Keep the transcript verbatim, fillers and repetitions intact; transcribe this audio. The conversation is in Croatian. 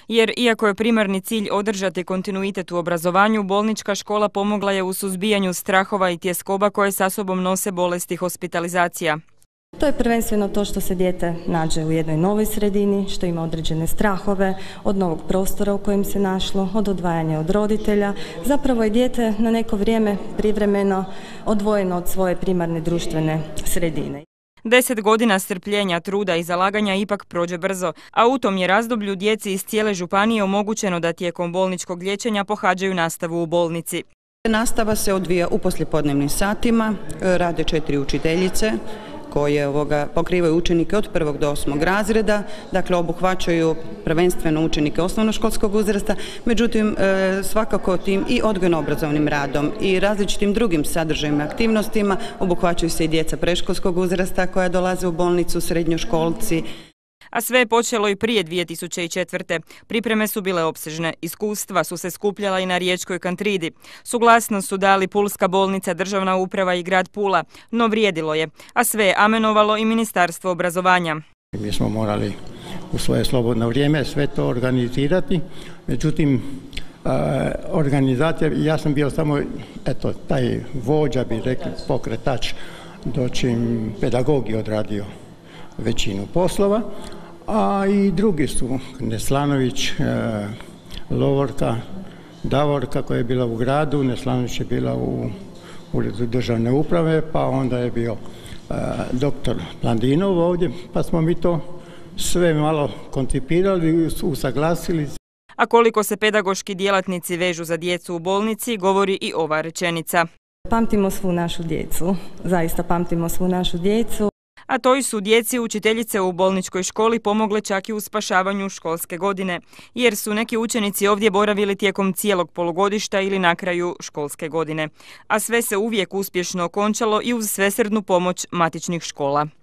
Jer iako je primarni cilj održati kontinuitet u obrazovanju, bolnička škola pomogla je u suzbijanju strahova i tjeskoba koje sa sobom nose bolesti hospitalizacija. To je prvenstveno to što se dijete nađe u jednoj novoj sredini, što ima određene strahove od novog prostora u kojem se našlo, od odvajanja od roditelja. Zapravo je dijete na neko vrijeme privremeno odvojeno od svoje primarne društvene sredine. Deset godina strpljenja, truda i zalaganja ipak prođe brzo, a u tom je razdoblju djeci iz cijele županije omogućeno da tijekom bolničkog liječenja pohađaju nastavu u bolnici. Nastava se odvija u poslijepodnevnim satima, rade četiri učiteljice koje ovoga, pokrivaju učenike od prvog do osmog razreda, dakle obuhvaćaju prvenstveno učenike osnovnoškolskog uzrasta, međutim svakako tim i odgojno-obrazovnim radom i različitim drugim sadržajima i aktivnostima obuhvaćaju se i djeca predškolskog uzrasta koja dolaze u bolnicu, srednjoškolci. A sve je počelo i prije dvije tisuće četvrte. Pripreme su bile opsežne, iskustva su se skupljala i na riječkoj Kantridi. Suglasnost su dali Pulska bolnica, državna uprava i grad Pula, no vrijedilo je, a sve je amenovalo i Ministarstvo obrazovanja. Mi smo morali u svoje slobodno vrijeme sve to organizirati, međutim organizacija, ja sam bio samo eto, taj vođa, bi rekli, pokretač, dočim pedagog je odradio većinu poslova, a i drugi su Neslanović, e, Lovorka, Davorka koja je bila u gradu, Neslanović je bila u uredu državne uprave, pa onda je bio e, doktor Plandinov ovdje, pa smo mi to sve malo koncipirali, usaglasili. A koliko se pedagoški djelatnici vežu za djecu u bolnici, govori i ova rečenica. Pamtimo svu našu djecu, zaista pamtimo svu našu djecu. A toj su djeci učiteljice u bolničkoj školi pomogle čak i u spašavanju školske godine, jer su neki učenici ovdje boravili tijekom cijelog polugodišta ili na kraju školske godine. A sve se uvijek uspješno okončalo i uz svesrdnu pomoć matičnih škola.